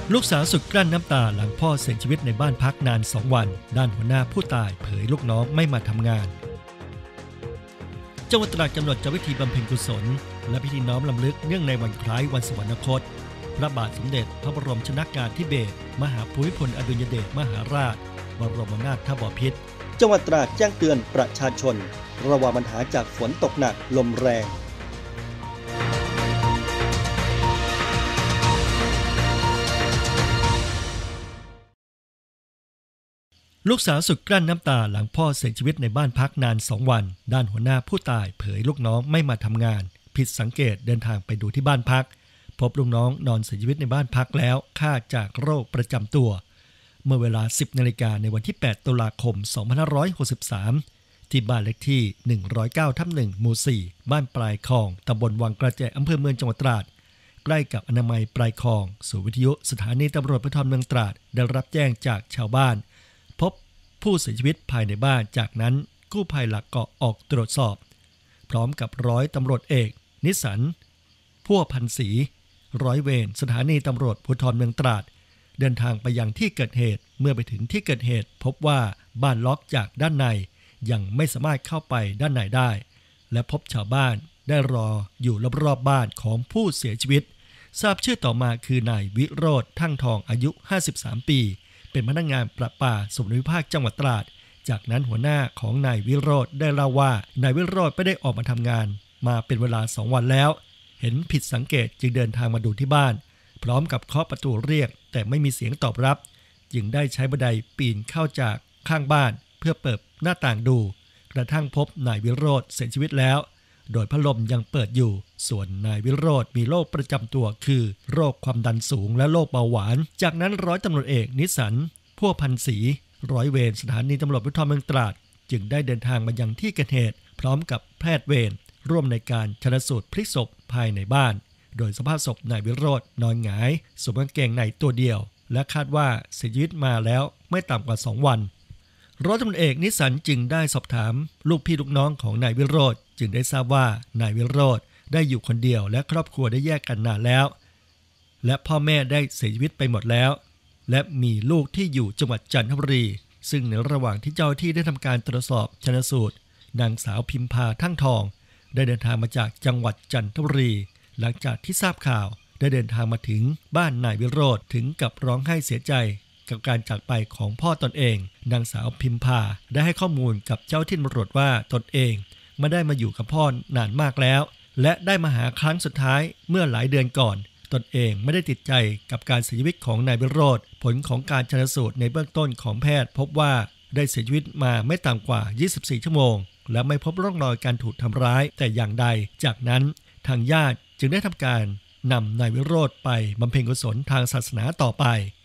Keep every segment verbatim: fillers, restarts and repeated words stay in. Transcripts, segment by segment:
ลูกสาวสุดกลั้นน้ำตาหลังพ่อเสียชีวิตในบ้านพักนานสองวันด้านหัวหน้าผู้ตายเผยลูกน้องไม่มาทำงานจังหวัดตราดกำหนดจัดพิธีบำเพ็ญกุศลและพิธีน้อมรำลึกเนื่องในวันคล้ายวันสวรรคตพระบาทสมเด็จพระบรมชนกาธิเบศรมหาภูมิพลอดุลยเดชมหาราชบรมนาถบพิตรจังหวัดตราดแจ้งเตือนประชาชนระวังปัญหาจากฝนตกหนักลมแรงลูกสาวสุดกลั้นน้ำตาหลังพ่อเสียชีวิตในบ้านพักนานสองวันด้านหัวหน้าผู้ตายเผยลูกน้องไม่มาทำงานผิดสังเกตเดินทางไปดูที่บ้านพักพบลูกน้องนอนเสียชีวิตในบ้านพักแล้วคาดจากโรคประจำตัวเมื่อเวลา สิบนาฬิกาในวันที่แปดตุลาคมสองพันห้าร้อยหกสิบสามที่บ้านเลขที่หนึ่งร้อยเก้าทับหนึ่งหมู่สี่บ้านปลายคลองตำบลวังกระแจอำเภอเมืองจังหวัดตราดใกล้กับอนามัยปลายคลองศูนย์วิทยุสถานีตำรวจภูธรเมืองตราดได้รับแจ้งจากชาวบ้านพบผู้เสียชีวิตภายในบ้านจากนั้นกู้ภัยหลักเกาะออกตรวจสอบพร้อมกับร้อยตำรวจเอกนิสันพัวพันศรีร้อยเวรสถานีตำรวจภูธรเมืองตราดเดินทางไปยังที่เกิดเหตุเมื่อไปถึงที่เกิดเหตุพบว่าบ้านล็อกจากด้านในยังไม่สามารถเข้าไปด้านในได้และพบชาวบ้านได้รออยู่รอบๆบ้านของผู้เสียชีวิตทราบชื่อต่อมาคือนายวิโรจน์ทั่งทองอายุห้าสิบสามปีเป็นพนักงานประปาส่วนภูมิภาคจังหวัดตราดจากนั้นหัวหน้าของนายวิโรจน์ได้เล่าว่านายวิโรจน์ไม่ได้ออกมาทำงานมาเป็นเวลาสองวันแล้วเห็นผิดสังเกตจึงเดินทางมาดูที่บ้านพร้อมกับเคาะประตูเรียกแต่ไม่มีเสียงตอบรับจึงได้ใช้บันไดปีนเข้าจากข้างบ้านเพื่อเปิดหน้าต่างดูกระทั่งพบนายวิโรจน์เสียชีวิตแล้วโดยพัดลมยังเปิดอยู่ส่วนนายวิโรจน์มีโรคประจำตัวคือโรคความดันสูงและโรคเบาหวานจากนั้นร้อยตำรวจเอกนิสันพัวพันศรีร้อยเวรสถานีตำรวจภูธรเมืองตราดจึงได้เดินทางมายังที่เกิดเหตุพร้อมกับแพทย์เวรร่วมในการชันสูตรพลิกศพภายในบ้านโดยสภาพศพนายวิโรจน์นอนหงายสวมกางเกงในตัวเดียวและคาดว่าเสียชีวิตมาแล้วไม่ต่ำกว่าสองวันร้อยตำรวจเอกนิสันจึงได้สอบถามลูกพี่ลูกน้องของนายวิโรจน์จึงได้ทราบว่านายวิโรจน์ได้อยู่คนเดียวและครอบครัวได้แยกกันนานแล้วและพ่อแม่ได้เสียชีวิตไปหมดแล้วและมีลูกที่อยู่จังหวัดจันทบุรีซึ่งในระหว่างที่เจ้าหน้าที่ได้ทำการตรวจสอบชันสูตรนางสาวพิมพาทั่งทองได้เดินทางมาจากจังหวัดจันทบุรีหลังจากที่ทราบข่าวได้เดินทางมาถึงบ้านนายวิโรจน์ถึงกับร้องไห้เสียใจกับการจากไปของพ่อตนเองนางสาวพิมพาได้ให้ข้อมูลกับเจ้าที่ตำรวจว่าตนเองไม่ได้มาอยู่กับพ่อนานมากแล้วและได้มาหาครั้งสุดท้ายเมื่อหลายเดือนก่อนตนเองไม่ได้ติดใจกับการเสียชีวิตของนายวิโรจน์ผลของการชันสูตรในเบื้องต้นของแพทย์พบว่าได้เสียชีวิตมาไม่ต่ำกว่ายี่สิบสี่ชั่วโมงและไม่พบร่องรอยการถูกทำร้ายแต่อย่างใดจากนั้นทางญาติจึงได้ทำการนำนายวิโรจน์ไปบำเพ็ญกุศลทางศาสนาต่อไป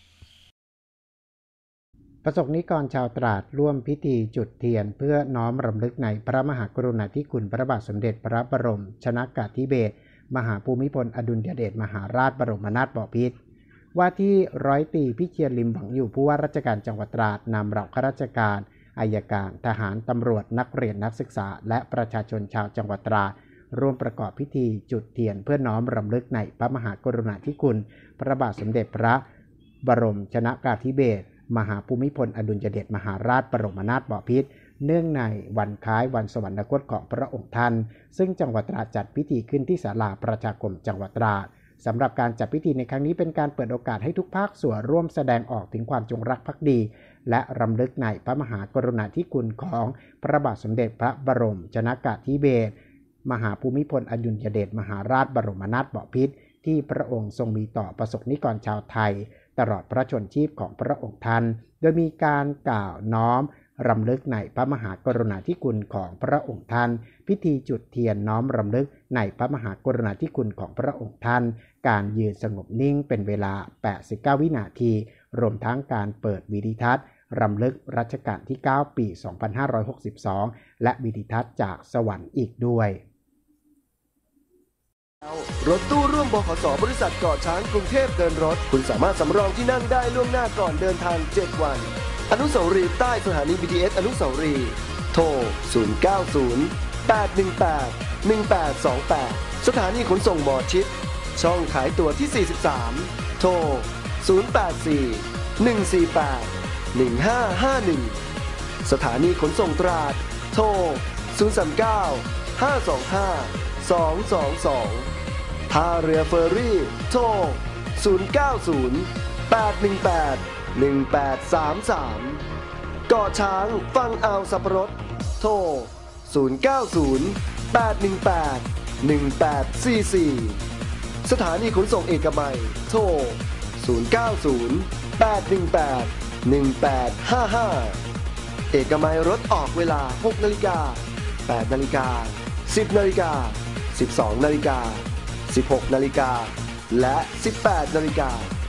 ประสบนิกรชาวตราดร่วมพิธีจุดเทียนเพื่อน้อมรำลึกในพระมหากรุณาธิคุณพระบาทสมเด็จพระบรมชนกาธิเบศรมหาภูมิพลอดุลยเดชมหาราชบรมนาถบพิตรว่าที่ร้อยตรีพิเชียรลิมหวังอยู่ผู้ว่าราชการจังหวัดตราดนำเหล่าข้าราชการอัยการทหารตำรวจนักเรียนนักศึกษาและประชาชนชาวจังหวัดตราดร่วมประกอบพิธีจุดเทียนเพื่อน้อมรำลึกในพระมหากรุณาธิคุณพระบาทสมเด็จพระบรมชนกาธิเบศรมหาภูมิพลอดุลยเดชมหาราชบรมนาถบพิตรเนื่องในวันคล้ายวันสวรรคตของพระองค์ท่านซึ่งจังหวัดตราดจัดพิธีขึ้นที่ศาลาประชาคมจังหวัดตราดสำหรับการจัดพิธีในครั้งนี้เป็นการเปิดโอกาสให้ทุกภาคส่วนร่วมแสดงออกถึงความจงรักภักดีและรำลึกในพระมหากรุณาธิคุณของพระบาทสมเด็จพระบรมชนกาธิเบศรมหาภูมิพลอดุลยเดชมหาราชบรมนาถบพิตรที่พระองค์ทรงมีต่อประสบนิกรชาวไทยตลอดพระชนชีพของพระองค์ท่านโดยมีการกล่าวน้อมรำลึกในพระมหากรุณาธิคุณของพระองค์ท่านพิธีจุดเทียนน้อมรำลึกในพระมหากรุณาธิคุณของพระองค์ท่านการยืนสงบนิ่งเป็นเวลาแปดสิบเก้าวินาทีรวมทั้งการเปิดวิดีทัศน์รำลึกรัชกาลที่เก้าปีสองพันห้าร้อยหกสิบสองและวิดีทัศน์จากสวรรค์อีกด้วยรถตู้ร่วมบขส.บริษัทเกาะช้างกรุงเทพเดินรถคุณสามารถสำรองที่นั่งได้ล่วงหน้าก่อนเดินทางเจ็ดวันอนุสาวรีย์ใต้สถานี บี ที เอส อนุสาวรีย์โทรศูนย์ เก้า ศูนย์ แปด หนึ่ง แปด หนึ่ง แปด สอง แปดสถานีขนส่งหมอชิดช่องขายตั๋วที่สี่สิบสามโทรศูนย์ แปด สี่ หนึ่ง สี่ แปด หนึ่ง ห้า ห้า หนึ่ง สถานีขนส่งตราดโทร ศูนย์ สาม เก้า ห้า สอง ห้า สอง สอง สองท่าเรือเฟอร์รี่โทร ศูนย์ เก้า ศูนย์ แปด หนึ่ง แปด หนึ่ง แปด สาม สามเกาะช้างฝั่งอ่าวสัปรดโทร ศูนย์ เก้า ศูนย์ แปด หนึ่ง แปด หนึ่ง แปด สี่ สี่สถานีขนส่งเอกมัยโทร ศูนย์ เก้า ศูนย์ แปด หนึ่ง แปด หนึ่ง แปด ห้า ห้าเอกมัยรถออกเวลา หก นาฬิกา แปด นาฬิกา สิบ นาฬิกา สิบสอง นาฬิกา สิบหก นาฬิกาและ สิบแปด นาฬิกา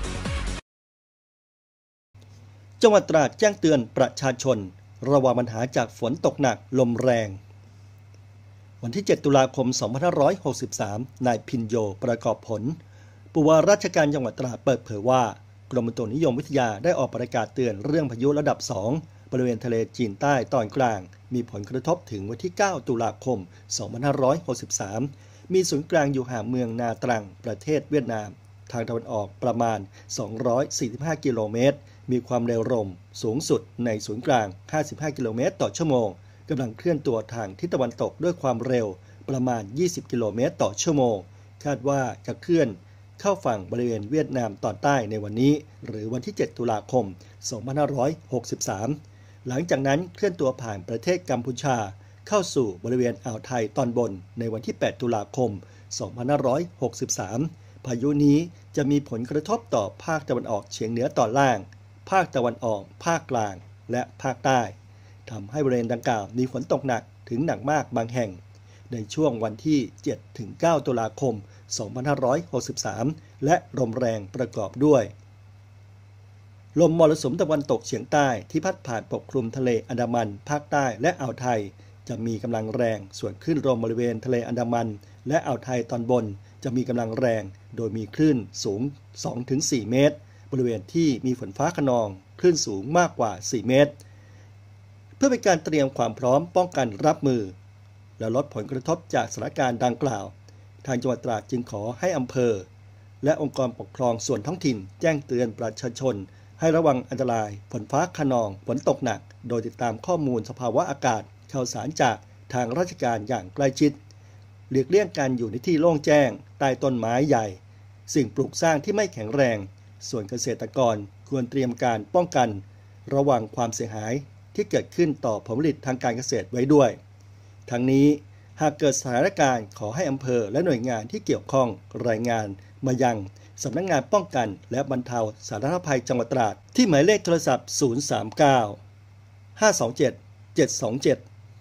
จังหวัดตราดแจ้งเตือนประชาชนระวังปัญหาจากฝนตกหนักลมแรงวันที่ เจ็ด ตุลาคม สองพันห้าร้อยหกสิบสาม นายพินโยประกอบผลผู้ว่าราชการจังหวัดตราดเปิดเผยว่ากรมอุตุนิยมวิทยาได้ออกประกาศเตือนเรื่องพายุระดับ สอง บริเวณทะเลจีนใต้ตอนกลางมีผลกระทบถึงวันที่ เก้า ตุลาคม สองพันห้าร้อยหกสิบสาม มีศูนย์กลางอยู่ห่างเมืองนาตรังประเทศเวียดนามทางตะวันออกประมาณ สองร้อยสี่สิบห้า กิโลเมตรมีความเร็วลมสูงสุดในศูนย์กลาง ห้าสิบห้า กิโลเมตรต่อชั่วโมงกำลังเคลื่อนตัวทางทิศตะวันตกด้วยความเร็วประมาณ ยี่สิบ กิโลเมตรต่อชั่วโมงคาดว่าจะเคลื่อนเข้าฝั่งบริเวณเวียดนามตอนใต้ในวันนี้หรือวันที่ เจ็ด ตุลาคม สองพันห้าร้อยหกสิบสาม หลังจากนั้นเคลื่อนตัวผ่านประเทศกัมพูชาเข้าสู่บริเวณอ่าวไทยตอนบนในวันที่ แปด ตุลาคม สองพันห้าร้อยหกสิบสาม พายุนี้จะมีผลกระทบต่อภาคตะวันออกเฉียงเหนือตอนล่างภาคตะวันออกภาคกลางและภาคใต้ทำให้บริเวณดังกล่าวมีฝนตกหนักถึงหนักมากบางแห่งในช่วงวันที่ เจ็ดถึงเก้า ตุลาคม สองพันห้าร้อยหกสิบสาม และลมแรงประกอบด้วยลมมรสุมตะวันตกเฉียงใต้ที่พัดผ่านปกคลุมทะเลอันดามันภาคใต้และอ่าวไทยจะมีกำลังแรงส่วนคลื่นลมบริเวณทะเลอันดามันและอ่าวไทยตอนบนจะมีกำลังแรงโดยมีคลื่นสูง สองถึงสี่ เมตรบริเวณที่มีฝนฟ้าคะนองคลื่นสูงมากกว่าสี่เมตรเพื่อเป็นการเตรียมความพร้อมป้องกันรับมือและลดผลกระทบจากสถานการณ์ดังกล่าวทางจังหวัดตราดจึงขอให้อำเภอและองค์กรปกครองส่วนท้องถิ่นแจ้งเตือนประชาชนให้ระวังอันตรายฝนฟ้าคะนองฝนตกหนักโดยติดตามข้อมูลสภาวะอากาศข่าวสารจากทางราชการอย่างใกล้ชิดหลีกเลี่ยงการอยู่ในที่โล่งแจ้งใต้ต้นไม้ใหญ่สิ่งปลูกสร้างที่ไม่แข็งแรงส่วนเกษตรกรควรเตรียมการป้องกันระวังความเสียหายที่เกิดขึ้นต่อผลผลิตทางการเกษตรไว้ด้วยทั้งนี้หากเกิดสถานการณ์ขอให้อำเภอและหน่วยงานที่เกี่ยวข้องรายงานมายังสำนักงานป้องกันและบรรเทาสาธารณภัยจังหวัดตราดที่หมายเลขโทรศัพท์ ศูนย์ สาม เก้า ห้า สอง เจ็ด เจ็ด สอง เจ็ด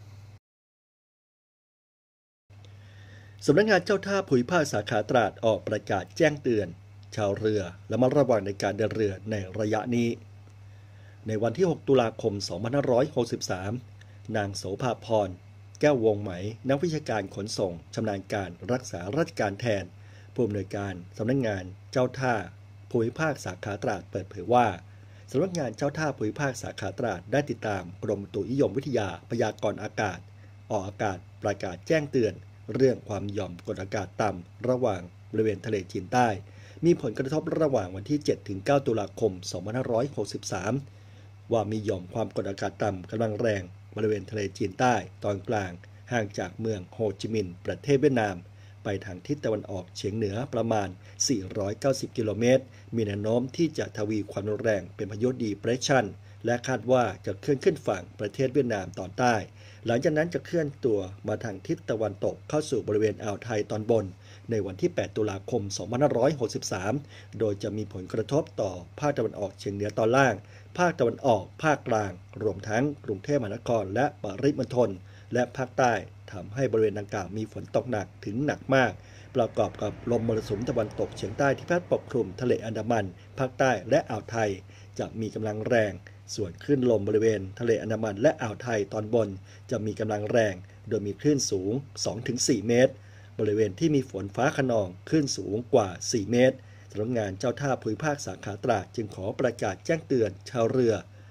สำนักงานเจ้าท่าภูมิภาคสาขาตราดออกประกาศแจ้งเตือนชาวเรือและระมัดระวังในการเดินเรือในระยะนี้ในวันที่ หก ตุลาคม สองพันห้าร้อยหกสิบสาม นางโสภาพรแก้ววงไหมนักวิชาการขนส่งชำนาญการรักษาราชการแทนผู้อำนวยการสำนักงานเจ้าท่าภูมิภาคสาขาตราดเปิดเผยว่าสำนักงานเจ้าท่าภูมิภาคสาขาตราดได้ติดตามกรมอุตุนิยมวิทยาพยากรณ์อากาศออกอากาศประกาศแจ้งเตือนเรื่องความหย่อมกดอากาศต่ำระหว่างบริเวณทะเลจีนใต้มีผลกระทบระหว่างวันที่ เจ็ดถึงเก้า ตุลาคม สองพันห้าร้อยหกสิบสาม ว่ามีหย่อมความกดอากาศต่ำกำลังแรงบริเวณทะเลจีนใต้ตอนกลางห่างจากเมืองโฮจิมินห์ประเทศเวียดนามไปทางทิศตะวันออกเฉียงเหนือประมาณ สี่ร้อยเก้าสิบ กิโลเมตรมีแนวโน้มที่จะทวีความรุนแรงเป็นพายุดีเพรสชันและคาดว่าจะเคลื่อนขึ้นฝั่งประเทศเวียดนามตอนใต้หลังจากนั้นจะเคลื่อนตัวมาทางทิศตะวันตกเข้าสู่บริเวณอ่าวไทยตอนบนในวันที่ แปด ตุลาคม สองพันห้าร้อยหกสิบสาม โดยจะมีผลกระทบต่อภาคตะวันออกเฉียงเหนือตอนล่างภาคตะวันออกภาคกลางรวมทั้งกรุงเทพมหานครและปริมณฑลและภาคใต้ทำให้บริเวณดังกล่าวมีฝนตกหนักถึงหนักมากประกอบกับลมมรสุมตะวันตกเฉียงใต้ที่พัดปกคลุมทะเลอันดามันภาคใต้และอ่าวไทยจะมีกำลังแรงส่วนคลื่นลมบริเวณทะเลอันดามันและอ่าวไทยตอนบนจะมีกำลังแรงโดยมีคลื่นสูง สองถึงสี่ เมตรบริเวณที่มีฝนฟ้าคะนองคลื่นสูงกว่าสี่เมตรสำนักงานเจ้าท่าภูมิภาคสาขาตราดจึงขอประกาศแจ้งเตือนชาวเรือ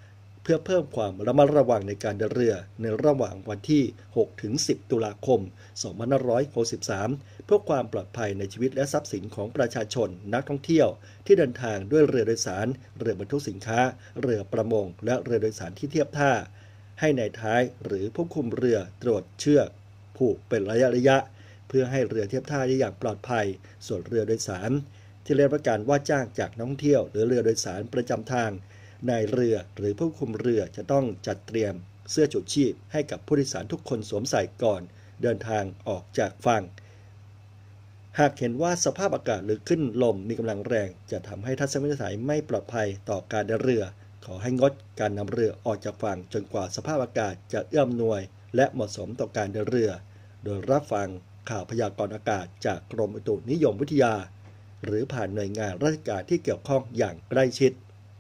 เพื่อเพิ่มความระมัดระวังในการเดินเรือในระหว่างวันที่ หกถึงสิบ ตุลาคม สองพันห้าร้อยหกสิบสาม เพื่อความปลอดภัยในชีวิตและทรัพย์สินของประชาชนนักท่องเที่ยวที่เดินทางด้วยเรือโดยสารเรือบรรทุกสินค้าเรือประมงและเรือโดยสารที่เทียบท่าให้นายท้ายหรือผู้คุมเรือตรวจเชือกผูกเป็นระยะระยะเพื่อให้เรือเทียบท่าได้อย่างปลอดภัยส่วนเรือโดยสารที่ได้รับการว่าจ้างจากนักท่องเที่ยวหรือเรือโดยสารประจำทางนายเรือหรือผู้คุมเรือจะต้องจัดเตรียมเสื้อชูชีพให้กับผู้โดยสารทุกคนสวมใส่ก่อนเดินทางออกจากฝั่งหากเห็นว่าสภาพอากาศหรือขึ้นลมมีกำลังแรงจะทำให้ทัศนวิสัยไม่ปลอดภัยต่อการเดินเรือขอให้งดการนำเรือออกจากฝั่งจนกว่าสภาพอากาศจะเอื้ออำนวยและเหมาะสมต่อการเดินเรือโดยรับฟังข่าวพยากรณ์อากาศจากกรมอุตุนิยมวิทยาหรือผ่านหน่วยงานราชการที่เกี่ยวข้องอย่างใกล้ชิด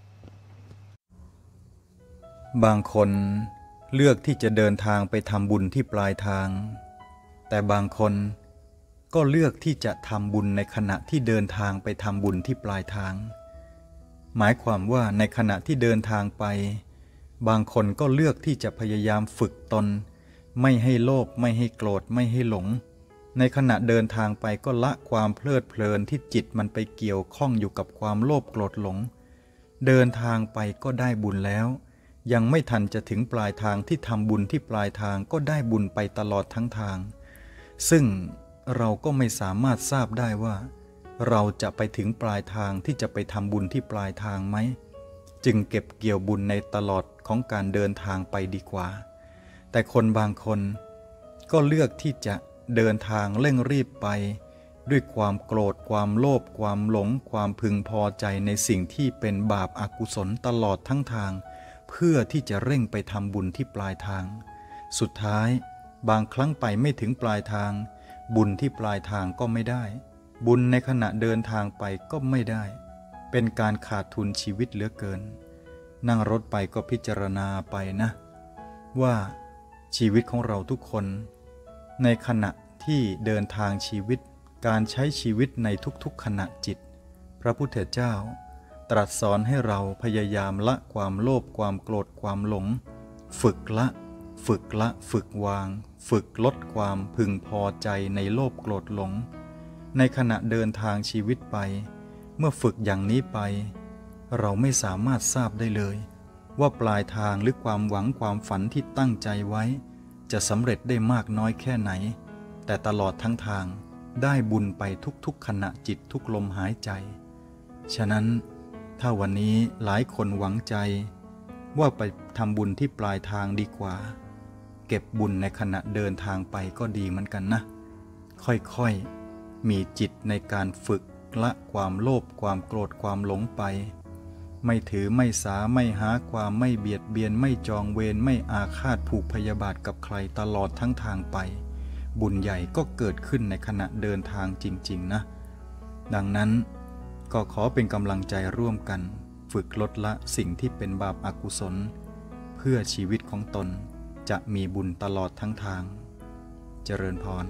บางคนเลือกที่จะเดินทางไปทำบุญที่ปลายทางแต่บางคนก็เลือกที่จะทำบุญในขณะที่เดินทางไปทำบุญที่ปลายทางหมายความว่าในขณะที่เดินทางไปบางคนก็เลือกที่จะพยายามฝึกตนไม่ให้โลภไม่ให้โกรธไม่ให้หลงในขณะเดินทางไปก็ละความเพลิดเพลินที่จิตมันไปเกี่ยวข้องอยู่กับความโลภโกรธหลงเดินทางไปก็ได้บุญแล้วยังไม่ทันจะถึงปลายทางที่ทำบุญที่ปลายทางก็ได้บุญไปตลอดทั้งทางซึ่งเราก็ไม่สามารถทราบได้ว่าเราจะไปถึงปลายทางที่จะไปทำบุญที่ปลายทางไหมจึงเก็บเกี่ยวบุญในตลอดของการเดินทางไปดีกว่าแต่คนบางคนก็เลือกที่จะเดินทางเร่งรีบไปด้วยความโกรธความโลภความหลงความพึงพอใจในสิ่งที่เป็นบาปอกุศลตลอดทั้งทางเพื่อที่จะเร่งไปทำบุญที่ปลายทางสุดท้ายบางครั้งไปไม่ถึงปลายทางบุญที่ปลายทางก็ไม่ได้บุญในขณะเดินทางไปก็ไม่ได้เป็นการขาดทุนชีวิตเหลือเกินนั่งรถไปก็พิจารณาไปนะว่าชีวิตของเราทุกคนในขณะที่เดินทางชีวิตการใช้ชีวิตในทุกๆขณะจิตพระพุทธเจ้าตรัสสอนให้เราพยายามละความโลภความโกรธความหลงฝึกละฝึกละฝึกวางฝึกลดความพึงพอใจในโลภโกรธหลงในขณะเดินทางชีวิตไปเมื่อฝึกอย่างนี้ไปเราไม่สามารถทราบได้เลยว่าปลายทางหรือความหวังความฝันที่ตั้งใจไว้จะสำเร็จได้มากน้อยแค่ไหนแต่ตลอดทั้งทางได้บุญไปทุกๆขณะจิตทุกลมหายใจฉะนั้นถ้าวันนี้หลายคนหวังใจว่าไปทำบุญที่ปลายทางดีกว่าเก็บบุญในขณะเดินทางไปก็ดีเหมือนกันนะค่อยๆมีจิตในการฝึกละความโลภความโกรธความหลงไปไม่ถือไม่สาไม่หาความไม่เบียดเบียนไม่จองเวรไม่อาฆาตผูกพยาบาทกับใครตลอดทั้งทางไปบุญใหญ่ก็เกิดขึ้นในขณะเดินทางจริงๆนะดังนั้นก็ขอเป็นกำลังใจร่วมกันฝึกลดละสิ่งที่เป็นบาปอกุศลเพื่อชีวิตของตนจะมีบุญตลอดทั้งทางเจริญพร